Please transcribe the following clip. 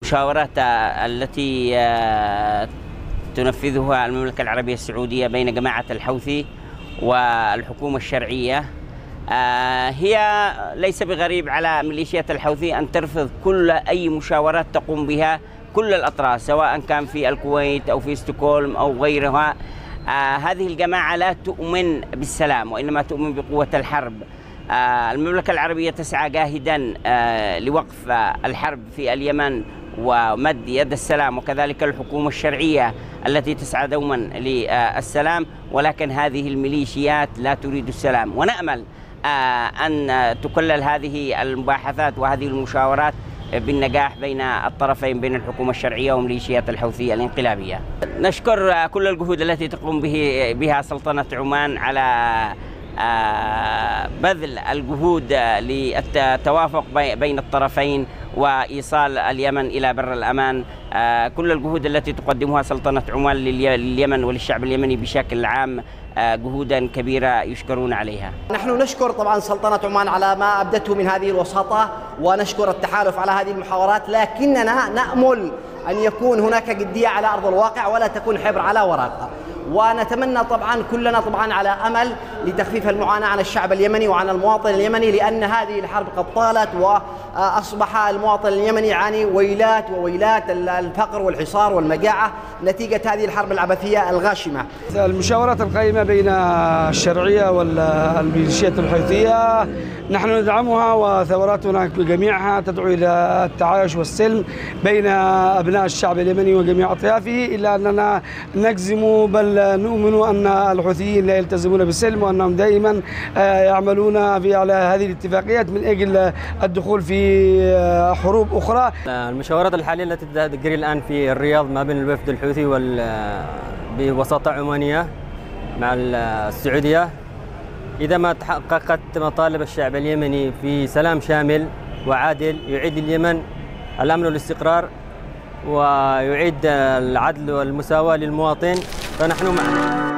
المشاورات التي تنفذها المملكة العربية السعودية بين جماعة الحوثي والحكومة الشرعية هي ليس بغريب على ميليشيات الحوثي أن ترفض كل أي مشاورات تقوم بها كل الأطراف، سواء كان في الكويت أو في ستوكهولم أو غيرها. هذه الجماعة لا تؤمن بالسلام وإنما تؤمن بقوة الحرب. المملكة العربية تسعى جاهدا لوقف الحرب في اليمن ومد يد السلام، وكذلك الحكومة الشرعية التي تسعى دوما للسلام، ولكن هذه الميليشيات لا تريد السلام. ونأمل أن تكلل هذه المباحثات وهذه المشاورات بالنجاح بين الطرفين، بين الحكومة الشرعية وميليشيات الحوثية الانقلابية. نشكر كل الجهود التي تقوم بها سلطنة عمان على بذل الجهود للتوافق بين الطرفين وإيصال اليمن إلى بر الأمان. كل الجهود التي تقدمها سلطنة عمان لليمن وللشعب اليمني بشكل عام جهودا كبيرة يشكرون عليها. نحن نشكر طبعا سلطنة عمان على ما أبدته من هذه الوساطة، ونشكر التحالف على هذه المحاورات، لكننا نأمل أن يكون هناك جدية على أرض الواقع ولا تكون حبر على ورق. ونتمنى طبعا كلنا طبعا على أمل لتخفيف المعاناة عن الشعب اليمني وعن المواطن اليمني، لأن هذه الحرب قد طالت وأصبح المواطن اليمني يعاني وويلات الفقر والحصار والمجاعة نتيجة هذه الحرب العبثية الغاشمة. المشاورات القائمة بين الشرعية والميليشيات الحوثية نحن ندعمها، وثوراتنا جميعها تدعو إلى التعايش والسلم بين أبناء الشعب اليمني وجميع أطيافه، إلا أننا نجزم بل نؤمن أن الحوثيين لا يلتزمون بالسلم، وأنهم دائما يعملون على هذه الاتفاقيات من أجل الدخول في حروب أخرى. المشاورات الحالية التي تجري الآن في الرياض ما بين الوفد الحوثي بوساطة عمانية مع السعودية، إذا ما تحققت مطالب الشعب اليمني في سلام شامل وعادل يعيد اليمن الأمن والاستقرار ويعيد العدل والمساواة للمواطن، فنحن معه.